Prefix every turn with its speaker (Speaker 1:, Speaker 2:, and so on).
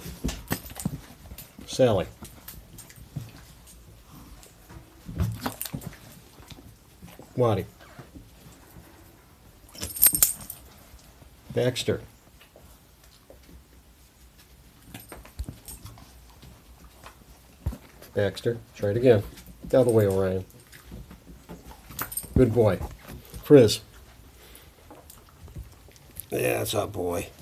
Speaker 1: Sally. Waddy. Baxter. Baxter. Try it again. Get out of the way, Orion. Good boy. Friz. Yeah, that's our boy.